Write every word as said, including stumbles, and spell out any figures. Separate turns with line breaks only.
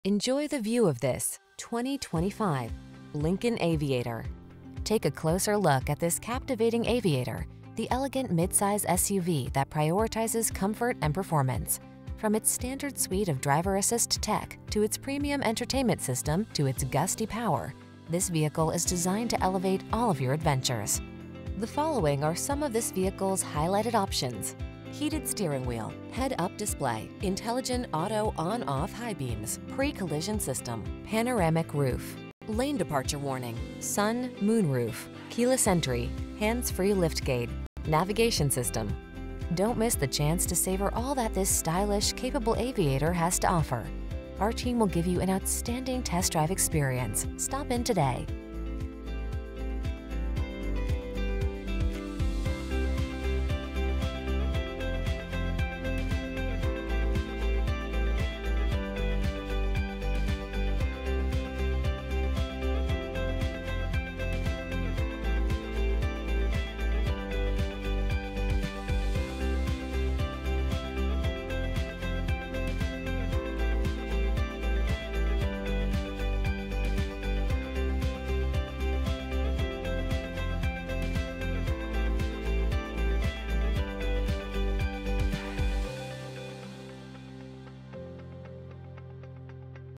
Enjoy the view of this twenty twenty-five Lincoln Aviator. Take a closer look at this captivating Aviator, the elegant midsize S U V that prioritizes comfort and performance. From its standard suite of driver assist tech to its premium entertainment system to its gusty power, this vehicle is designed to elevate all of your adventures. The following are some of this vehicle's highlighted options: heated steering wheel, head-up display, intelligent auto on-off high beams, pre-collision system, panoramic roof, lane departure warning, sun, moon roof, keyless entry, hands-free liftgate, navigation system. Don't miss the chance to savor all that this stylish, capable Aviator has to offer. Our team will give you an outstanding test drive experience. Stop in today.